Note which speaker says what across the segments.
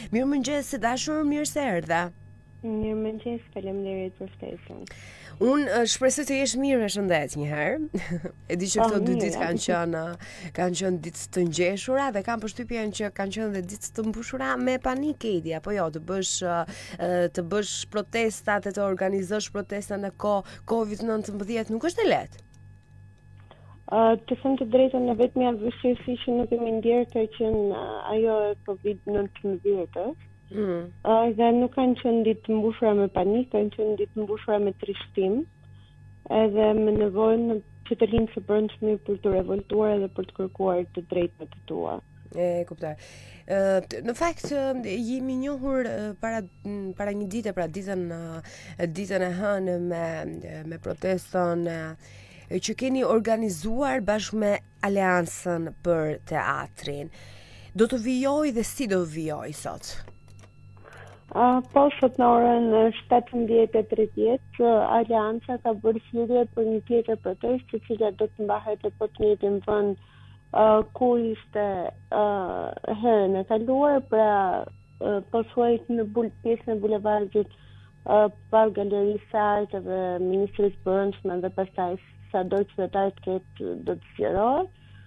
Speaker 1: Mirëmëngjes së dashur, mirë se erdha.
Speaker 2: Mirëmëngjes, faleminderit për ftesën.
Speaker 1: Unë shpresoj të jesh mirë me shëndet një herë. E di që këto dy ditë kanë qenë ditë të ngjeshura dhe kam përshtypjen që kanë qenë edhe ditë të mbushura me panikë, apo jo, të bësh protesta dhe të organizosh protesta në kohë COVID-19 nuk është e lehtë.
Speaker 2: Të them të drejtën, në vetmja vështirësi që nuk kemi ndjerë ka qenë ajo e COVID-19-s. Dhe nuk kanë qenë ditë të mbushura me panikë, kanë qenë ditë të mbushura me trishtim, edhe me nevojën që të linë së brendshmi për të revoltuar edhe për të kërkuar të drejtmet e tua.
Speaker 1: E kuptoj. Në fakt jemi njohur para një dite, pra ditën e hënë me protestën që keni organizuar bashkë me Aleancën për Teatrin. Do të vijoj dhe si do vijoj sot?
Speaker 2: Po, sot në orën 17:30, Aleanca ka bërë thirrje për një tjetër protestë, e cila do të mbahet në të njëjtin vend ku ishte herën e kaluar, pra pothuajse në pjesën e bulevardit par Galerisë së Artëve dhe Ministrisë së Brendshme dhe pastaj sado qytetarët do të sqarohet.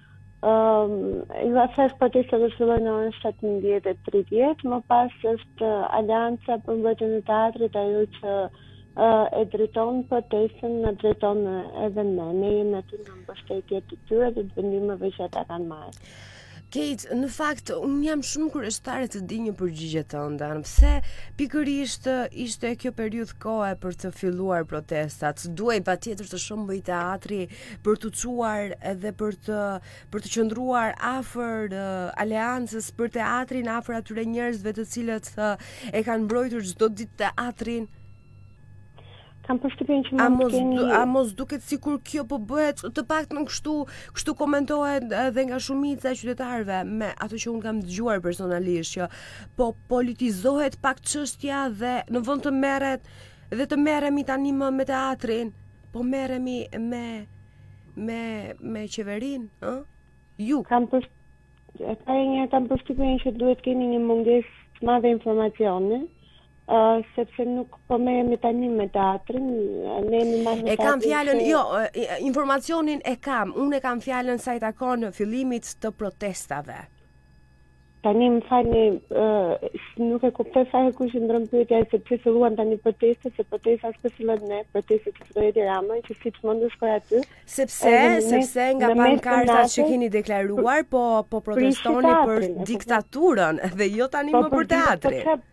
Speaker 2: Asaj protesta do të fillojë në orën 17:30, më pas është Aleanca për mbrojtjen e teatrit, ajo që e drejton protestën, na drejton edhe ne. Ne jemi aty në mbështetje të tyre dhe të vendimeve që ata kanë marrë.
Speaker 1: Kate, në fakt, unë jam shumë kurioztare të di një përgjigje tënde, pse pikërisht ishte kjo periudhë kohe për të filluar protestat? Duhej patjetër të shëmbëj teatri për të çuar edhe për të qëndruar afër Aleancës për teatrin, afër atyre njerëzve të cilët e kanë mbrojtur çdo ditë teatrin.
Speaker 2: Kam përshtypjen që
Speaker 1: a mos duket sikur kjo po bëhet të paktën kështu komentohet edhe nga shumica e qytetarëve, me ato që unë kam dëgjuar personalisht, që po politizohet pak çështja dhe në vend të merremi tani më me teatrin, po merremi me qeverinë, ë? Ju
Speaker 2: kam përshtypjen që duhet keni një mungesë të madhe informacioni. Sepse nuk po merremi tani me teatrin, ne jemi marrë me teatrin.
Speaker 1: E kam fjalën, jo, informacionin e kam. Unë e kam fjalën sa i takon fillimit të protestave.
Speaker 2: Tani më falni, nuk e kuptoj fare ku qëndron pyetja se pse filluan tani protestat, se protesta s'po fillon ne, protestat që filloi Edi Rama, që siç mund të shkoj aty.
Speaker 1: Sepse nga pankartat që keni deklaruar, po protestoni për diktaturën dhe jo tani më për teatrin.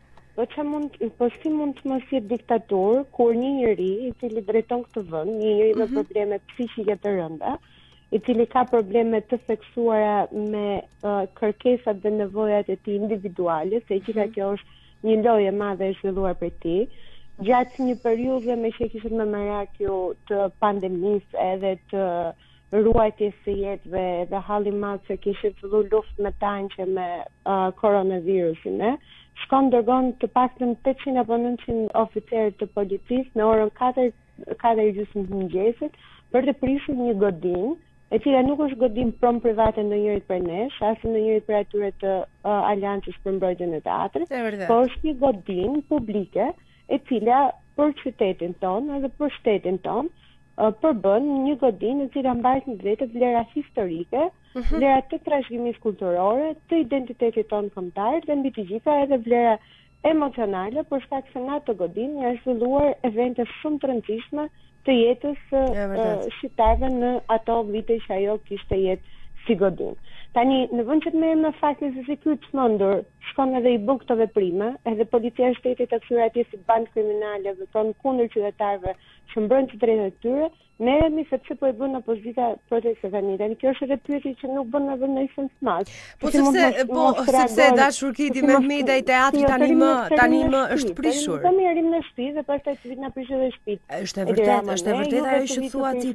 Speaker 2: Si mund të mos jetë diktaturë kur një njeri i cili drejton këtë vend, një njeri me probleme psiqike të rënda, i cili ka probleme të theksuara me kërkesat dhe nevojat e tij individuale, se që kjo është një lojë e madhe e zhvilluar prej tij, gjatë një periudhe me që kishte më merakju të pandemisë edhe të ruajtjes së jetëve dhe halli madh që kishte filluar luftë me tanqe me koronavirusin, shkon dërgon të paktën 800 apo 900 oficerë të policisë në orën 4:30 të mëngjesit për të prishur një godinë, e cila nuk është godinë prom private ndonjërit prej nesh, as ndonjërit prej atyre të Aleancës për mbrojtjen e teatrit, por është një godinë publike e cila për qytetin tonë edhe për shtetin tonë përbën një godinë e cila mbajt në vetë vlera historike, vlera të trashëgimisë kulturore, të identitetit tonë kombëtar dhe mbi të gjitha edhe vlera emocionale, për shkak se në atë godinë janë zhvilluar evente shumë të rëndësishme të jetës shqiptarëve në ato vite që ajo kishte jetë si godinë. Tani, në vend që të merrem në faktin se si ky çmendur shkon edhe i bën këto veprime, edhe policia e shtetit e kthyer atje si bandë kriminale dhe ton kundër qytetarëve që mbrojnë të drejtat e tyre, merremi sepse po e bën opozita protestet tani. Tani kjo është edhe pyetje që nuk bën edhe ndonjë sens të madh.
Speaker 1: Sepse dashur Kiti Mehmeta i teatri tani më është prishur.
Speaker 2: Ne merrim në shtëpi dhe pastaj të vit na prishë edhe shtëpitë.
Speaker 1: Është e vërtetë ajo që thua ti,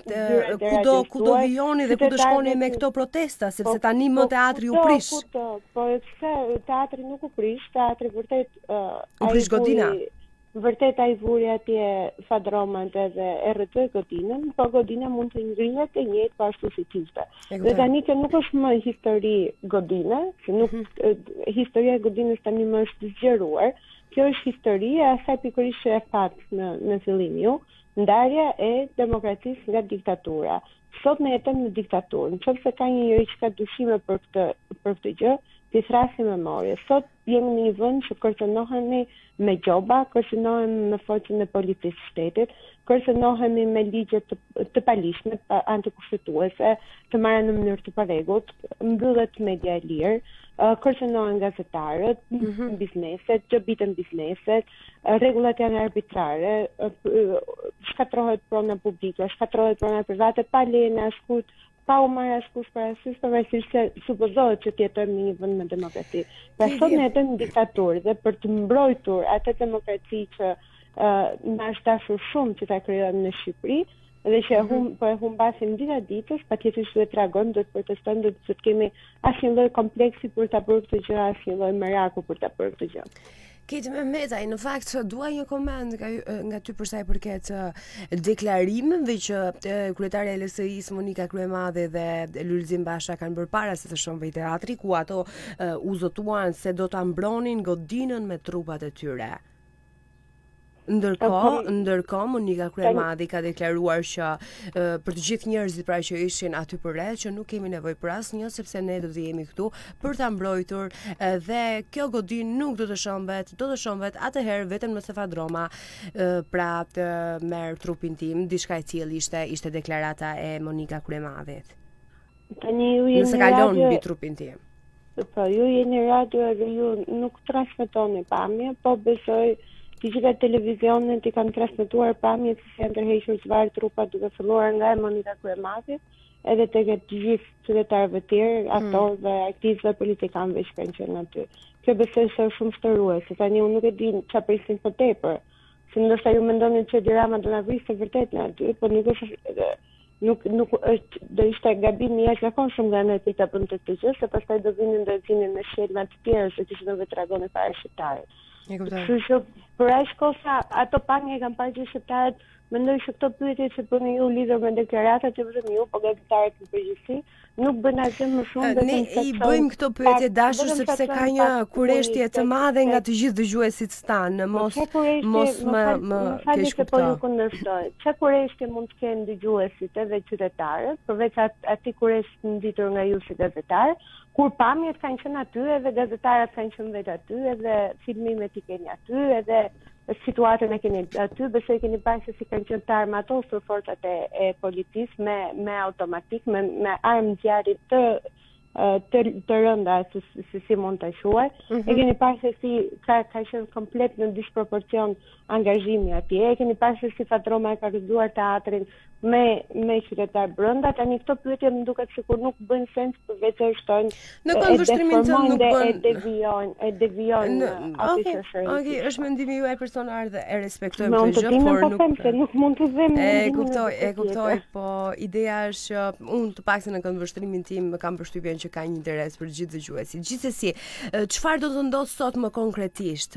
Speaker 1: po kudo vijoni dhe kudo shkoni me këto protesta, sepse tani më teatri u prish.
Speaker 2: Po pse teatri nuk u prish, teatri vërtet
Speaker 1: u prish godina.
Speaker 2: vërtet ai vuri atje Fadromat edhe e rrëtoi Godinën, por Godina mund të ngrihet e njëjtë po ashtu si kishte. Dhe tani që nuk është më histori Godina, që nuk historia e Godinës tani më është zgjeruar, kjo është historia e asaj pikërisht që e fat në fillim ju, ndarja e demokracisë nga diktatura. Sot ne jetojmë në diktaturë. Nëse ka një njeri që ka dyshime për këtë gjë, ti thrasi memorie. Sot jemi në një vend që kërcënohemi me gjoba, kërcënohemi me forcën e policisë shtetit, kërcënohemi me ligje të palishme, antikushtetuese, të marra në mënyrë të parregullt, mbyllet media e lirë, kërcënohen gazetarët, bizneset, gjobiten bizneset, rregullat janë arbitrare, shkatrohet prona publike, shkatrohet prona private, pa lejen e askujt, pa u marrë askush parasysh, pavarësisht se supozohet që jetojmë në një vend me demokraci. Pra sot ne jetojmë në diktaturë dhe për të mbrojtur atë demokraci që na është dashur shumë që ta krijojmë në Shqipëri, dhe që po e humbasim dita ditës, patjetër që duhet të reagojmë, duhet të protestojmë, duhet të kemi asnjë lloj kompleksi për ta bërë këtë gjë, asnjë lloj meraku për ta bërë këtë gjë.
Speaker 1: Keti Mehmetaj, në fakt dua një koment nga ty për sa i përket deklarimeve që kryetare e LSI-s Monika Kryemadhe dhe Lulzim Basha kanë bërë para se të shëmbej teatri, ku ato u zotuan se do ta mbronin Godinën me trupat e tyre. Ndërkohë Monika Kryemadhi ka deklaruar që për të gjithë njerëzit pra që ishin aty përreth që nuk kemi nevojë për asnjë sepse ne do të jemi këtu për ta mbrojtur dhe kjo Godinë nuk do të shëmbet, do të shëmbet atëherë vetëm nëse Fadroma pra të merr trupin tim, diçka e tillë ishte deklarata e Monika Kryemadhit.
Speaker 2: Tani ju jeni
Speaker 1: nëse kalon mbi trupin tim.
Speaker 2: Po ju jeni radio dhe ju nuk transmetoni pamje, po besoj të gjitha televizionet i kanë transmetuar pamjet se janë tërhequr çfarë trupa duke filluar nga Monika Kryemadhi, edhe tek të gjithë qytetarëve tjerë, aktorëve, aktivistëve, politikanëve që kanë qenë aty. Kjo besoj se është shumë shtoruese. Tani unë nuk e di çfarë prisin më tepër. Se ndoshta ju mendonin që Edi Rama do na vrisë vërtet në aty, por nuk është nuk është do ishte gabim i jashtëzakonshëm nga ana e tij ta bënte këtë gjë, se pastaj do vinin në shelma të tjera se që do vetë tregonin para shqiptarit. Kështu që për aq kohë ato pamje kanë parë që shqiptarët mendoj që këto pyetje që bëni ju lidhur me deklaratat e vetëm ju, po gazetarët në përgjithësi, nuk bën asgjë më shumë
Speaker 1: ne i bëjmë këto pyetje dashur sepse ka një kurreshtje të madhe nga të gjithë dëgjuesit stan, mos më keq
Speaker 2: kuptoj. Po ju kundërshtoj. Çfarë kurreshtje mund të kenë dëgjuesit edhe qytetarët, përveç atij kurresht nditur nga ju si gazetar, kur pamjet kanë qenë aty, edhe gazetarët kanë qenë vetë aty, edhe filmimet i keni aty, edhe situatën e keni aty, besoj keni parë se si kanë qenë të armatosur forcat e policisë me automatik, me armë zjarri të rënda, si mund të quaj. E keni parë se si ka qenë komplet në disproporcion angazhimi atje. E keni parë se si Fadroma e ka rrëzuar teatrin me qytetar brenda. Tani këto pyetje më duket sikur nuk bëjnë sens, përveç se shtojnë
Speaker 1: në këndvështrimin tënd nuk bën
Speaker 2: e devijojnë atë që është.
Speaker 1: Okej, është mendimi juaj personal dhe e respektojmë këtë gjë, por
Speaker 2: nuk mund të them.
Speaker 1: E kuptoj, po ideja është që unë të paktën në këndvështrimin tim kam përshtypjen që ka një interes për gjithë dëgjuesit. Gjithsesi, çfarë do të ndodhë sot më konkretisht?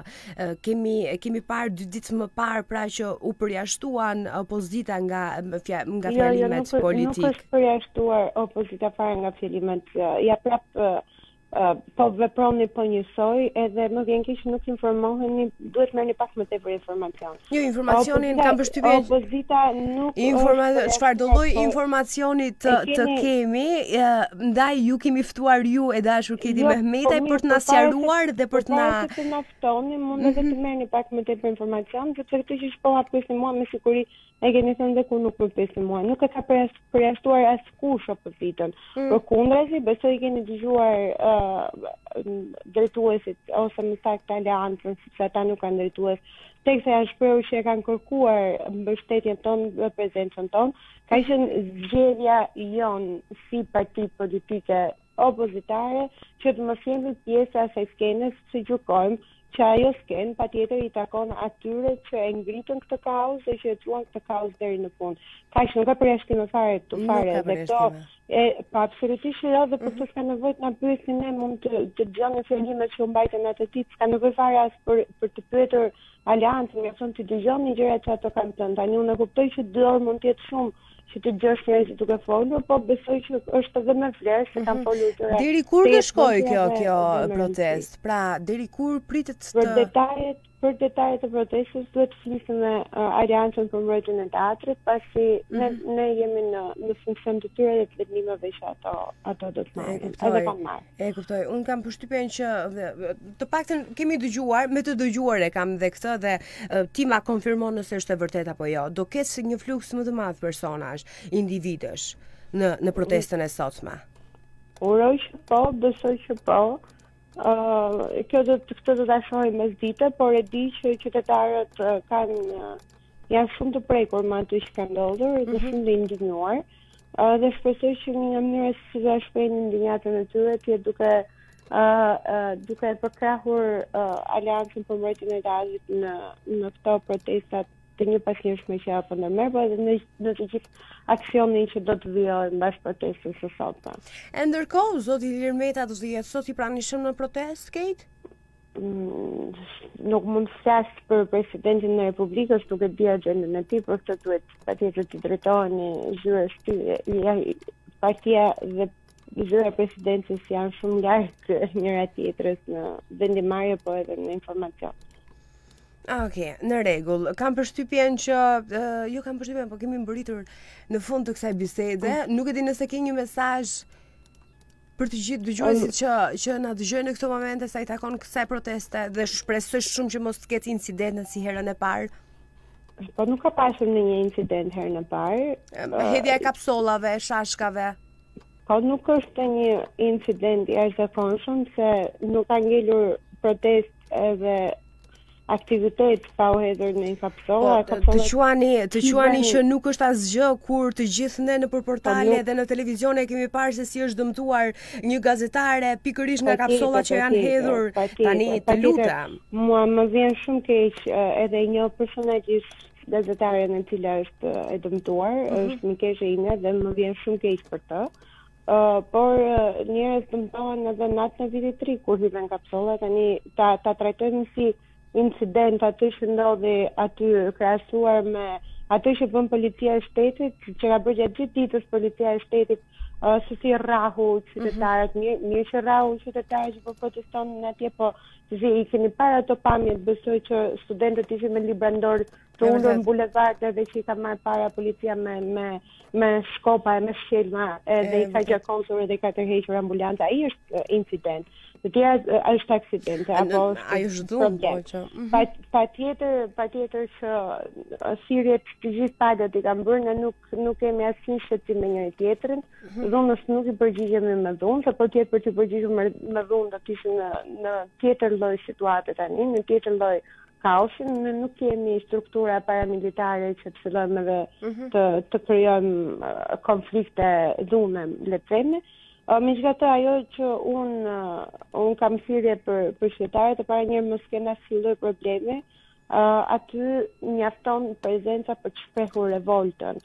Speaker 1: Kemi parë 2 ditë më parë pra që u përjashtuan opozita nga fjalimet politik.
Speaker 2: Nuk është përjashtuar opozita fare nga fjalimet. Ja prapë po veproni po njësoj, edhe më vjen keq nuk informoheni, duhet merrni pak më tepër informacion.
Speaker 1: Jo, informacionin kam përshtypjen.
Speaker 2: Opozita nuk
Speaker 1: çfarë do lloj informacioni të kemi, ndaj ju kemi ftuar ju e dashur Keti Mehmetaj për të na sqaruar dhe për të
Speaker 2: na ftoni, mund edhe të merrni pak më tepër informacion, sepse këtë që po hapësni mua me siguri e keni thënë dhe ku nuk përpesni mua. Nuk e ka përjashtuar askush opozitën. Përkundrazi, besoj keni dëgjuar drejtuesit ose më saktë aleancën, sepse ata nuk kanë drejtues, teksa janë shprehur që e kanë kërkuar mbështetjen tonë dhe prezencën tonë. Ka qenë zgjedhja jonë si parti politike opozitare që të mos jemi pjesë e asaj skene se gjykojmë që ajo skenë patjetër i takon atyre që e ngritën këtë kaos dhe që e çuan këtë kaos deri në fund. Kaq nuk ka përjashtim fare dhe këto pa absolutisht jo, dhe për të s'ka nevojë të na pyesni ne, mund të dëgjoni fjalimet që u mbajtën atë ditë, s'ka nevojë fare as për të pyetur aleancën, mjafton të dëgjoni gjërat që ato kanë thënë. Tani unë e kuptoj që 2 orë mund të jetë shumë që të dëgjosh njerëzit duke folur, po besoj që është edhe me vlerë se kanë folur gjëra.
Speaker 1: Deri kur do shkojë kjo protestë? Pra, deri kur pritet të
Speaker 2: Për detajet e protestës duhet të flisim me Aleancën për Mbrojtjen e Teatrit, pasi ne jemi në funksion të tyre dhe të vendimeve që ato do të marrin. Edhe kanë marrë.
Speaker 1: E kuptoj. Unë kam përshtypjen që të paktën kemi dëgjuar, me të dëgjuar e kam dhe këtë dhe ti ma konfirmon nëse është e vërtet apo jo. Do ketë një fluks më të madh personazh, individësh në protestën e sotme.
Speaker 2: Uroj që po, besoj që po. Këtë do ta shohim mes dite, por e di që qytetarët janë shumë të prekur me atë që ka ndodhur dhe shumë të indignuar. Dhe shpresoj që një mënyrë si do shprehin indignatën e tyre të jetë duke përkrahur Aleancën për Mbrojtjen e Teatrit në këto protestat të një pasnjëshme që apo ndërmerr, por edhe në të gjithë aksionin që do të vijojë mbas protestës së sotme.
Speaker 1: E ndërkohë, zoti Ilir Meta do të jetë sot i pranishëm në protestë, Kate?
Speaker 2: Nuk mund të flas për presidentin e Republikës, nuk e di agjendën e tij, por këtë duhet patjetër të drejtoheni zyrës partia dhe zyra e presidencës janë shumë larg njëra tjetrës në vendimarrje, po edhe në informacion.
Speaker 1: Okej, në rregull. Kam përshtypjen që jo kam përshtypjen, po kemi mbërritur në fund të kësaj bisede. Nuk e di nëse ke një mesazh për të gjithë dëgjuesit që na dëgjojnë në këtë moment sa i takon kësaj proteste dhe shpresoj shumë që mos të ketë incidente si herën e parë.
Speaker 2: Po nuk ka pasur ndonjë incident herën e parë.
Speaker 1: Hedhja e kapsollave, shashkave.
Speaker 2: Po nuk është një incident i jashtëzakonshëm se nuk ka ngelur protestë edhe aktivitet pa u hedhur në kapsolla.
Speaker 1: Të quani që nuk është asgjë kur të gjithë ne nëpër portale dhe në televizione kemi parë se si është dëmtuar një gazetare pikërisht nga kapsolla që janë hedhur. Tani të lutem.
Speaker 2: Mua më vjen shumë keq edhe një personazhisht gazetaren e cila është e dëmtuar, është mikeshe ime dhe më vjen shumë keq për të. Por njerëz dëmtohen edhe natën e vitit të ri kur hidhen kapsolla, tani ta trajtojmë si incident aty që ndodhi aty krahasuar me aty që bën policia e shtetit, që ka bërë gjatë gjithë ditës policia e shtetit, se si rrahu qytetarët, mirë që rrahu qytetarët që po protestonin atje, po që i keni parë ato pamjet, besoj që studentët ishin me libra dorë të ulur në bulevard edhe që i ka marrë para policia me shkopa e me shelma edhe i ka gjakonsur edhe i ka tërhequr ambulanca. Ai është incident. Të tjera është aksidente apo
Speaker 1: është dhunë.
Speaker 2: Patjetër që thirrjet të gjithë palët i kanë bërë, ne nuk kemi asnjë shqetësim me njëri tjetrin. Dhunës nuk i përgjigjemi me dhunë, se po tjetër për të përgjigjur me dhunë do të ishim në tjetër lloj situate tani, në tjetër lloj kaosin. Ne nuk kemi struktura paramilitare që të fillojmë edhe të krijojmë konflikte dhune, le të themi. Megjithatë ajo që un kam thirrje për qytetarët, e para njëherë mos kena asnjë probleme. Aty mjafton prezenca për të shprehur revoltën.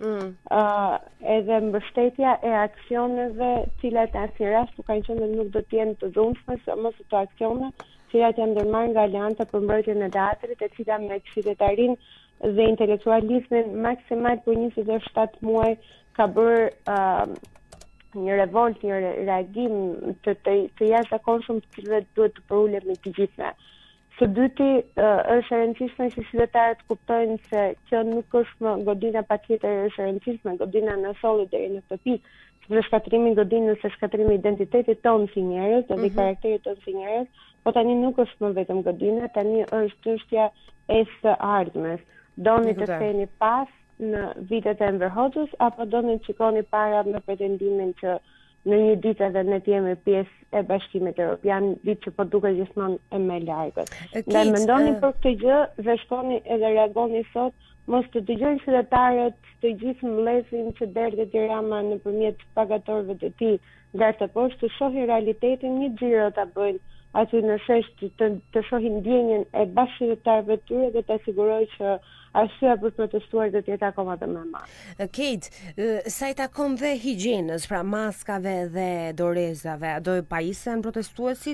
Speaker 2: Edhe mbështetja e aksioneve, cilat në asnjë rast nuk kanë qenë dhe nuk do të jenë të dhunshme, mos ato aksione, cilat janë ndërmarrë nga Aleanca për Mbrojtjen e Teatrit, e cila me qytetarinë dhe intelektualizmin maksimal për 27 muaj ka bërë një revolt, një reagim të jashtëzakonshëm, të cilëve duhet të përulemi të gjithë. Së dyti, është e rëndësishme që qytetarët kuptojnë se kjo nuk është më godina patjetër është e rëndësishme, godina në solli deri në këtë pikë, sepse shkatrimi i godinës është shkatrimi i identitetit tonë si njerëz, dhe karakterit tonë si njerëz, po tani nuk është më vetëm godina, tani është çështja e së ardhmes. Doni të ktheheni pas në vitet e Enver Hoxhës, apo doni të shikoni para me pretendimin që në një ditë edhe ne të jemi pjesë e Bashkimit Evropian, ditë që po duket gjithmonë e më largët. Ne mendoni për këtë gjë dhe shkoni edhe reagoni sot, mos të dëgjojnë qytetarët të gjithë mbledhin që derdhet Tirana nëpërmjet pagatorëve të tij lart apo poshtë, të shohin realitetin, një xhiro ta bëjnë aty në shesh të shohin ndjenjen e bashkëqytetarëve të tyre dhe të sigurojë që arsyeja për të protestuar do të jetë akoma më e madhe.
Speaker 1: Kate, sa i takon dhe higjienës, pra maskave dhe dorezave, do pajisen protestuesit?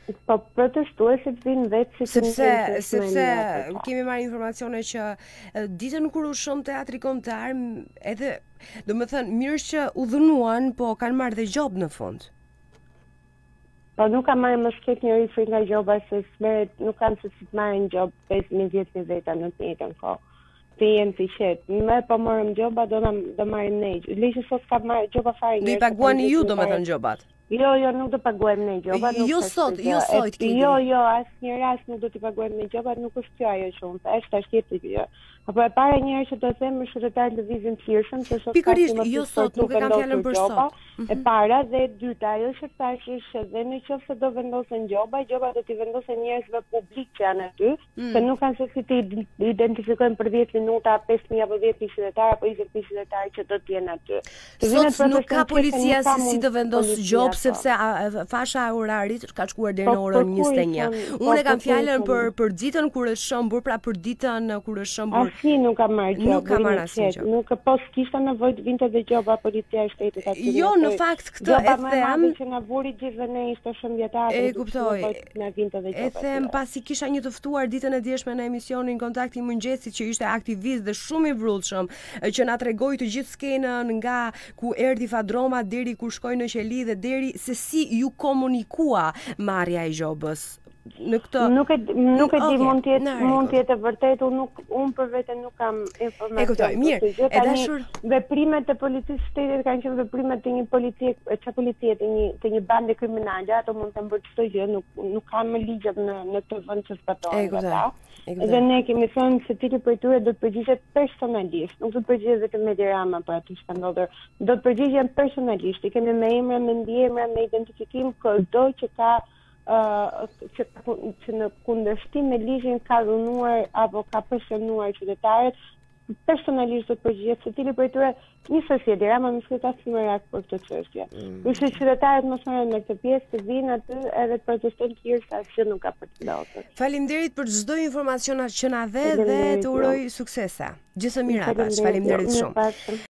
Speaker 2: Po protestuesit vinë vetë
Speaker 1: sepse kemi marrë informacione që ditën kur u shom teatri kombëtar, edhe domethënë mirë që u dhunuan, po kanë marrë dhe gjob në fund.
Speaker 2: Po nuk kam marrë më shket njëri frikë nga gjoba, se smeret nuk kanë se si të marrin gjob 5.000-10.000 veta në të njëjtën kohë. Të jenë të qetë. Me po morëm gjoba, do marrim ne. Leqë sot ka marrë gjoba fare njerëz.
Speaker 1: Do i paguani ju domethënë gjobat?
Speaker 2: Jo, nuk do paguajmë ne gjobat.
Speaker 1: Jo sot,
Speaker 2: asnjë rast nuk do t'i paguajmë ne gjobat, nuk është kjo ajo që unë thash, tash tjetër kjo. Apo e para një herë që do them është shëtetar lëvizjen thirrshëm, që sot
Speaker 1: pikërisht, jo sot, nuk e kam fjalën për sot.
Speaker 2: E para dhe e dyta, ajo që thash është dhe nëse do vendosen gjoba do t'i vendosen njerëzve publik që janë aty, se nuk kanë se si të identifikojnë për 10 minuta 5.000 apo 10.000 qytetarë apo 20.000 qytetarë që do të jenë aty.
Speaker 1: Sot nuk ka policia si të vendos gjobë, sepse fasha orarit ka shkuar deri në orën 21. Unë e kam fjalën për ditën kur është shëmbur, pra për ditën kur është shëmbur.
Speaker 2: Asnjë nuk ka marrë gjobë.
Speaker 1: Nuk ka marrë asnjë gjobë.
Speaker 2: Nuk po kishte nevojë të vinte dhe gjoba policia e shtetit aty.
Speaker 1: Jo, në fakt këtë e them
Speaker 2: që na vuri gjithë ne ishte shëmbjetar.
Speaker 1: E kuptoj.
Speaker 2: Na vinte dhe gjoba.
Speaker 1: E them pasi kisha një të ftuar ditën e djeshme në emisionin Kontakti i Mëngjesit, që ishte aktivist dhe shumë i vrullshëm, që na tregoi të gjithë skenën nga ku erdhi Fadroma deri ku shkoi në Qeli dhe deri se si ju komunikua marrja e gjobës. Në këtë
Speaker 2: nuk e di, mund të jetë e vërtetë, unë për vete nuk kam informacion.
Speaker 1: E kuptoj, mirë. E dashur,
Speaker 2: veprimet e policisë shtetit kanë qenë veprimet të një policie, të një bande kriminale, ato mund të bërë çdo gjë, nuk kanë më ligjet në këtë vend që zbatojnë ata. Dhe ne kemi thënë se cili prej tyre do të përgjigjet personalisht, nuk do të përgjigjet vetëm Edi Rama për atë që ka ndodhur, do të përgjigjen personalisht. I kemi me emra, me ndjemra, me identifikim çdo që ka që në kundërshtim me ligjin ka dhunuar apo ka presionuar qytetarët, personalisht do të përgjigjet se cili prej tyre njësoj si Edi Rama më s'ka asnjë reakt për këtë çështje. Kurse qytetarët mos marrin në këtë pjesë, të vinë aty edhe të protestojnë të tjerë se asgjë nuk ka për të ndodhur.
Speaker 1: Faleminderit për çdo informacion që na dhe të uroj suksese. Gjithë së mira bash. Faleminderit shumë.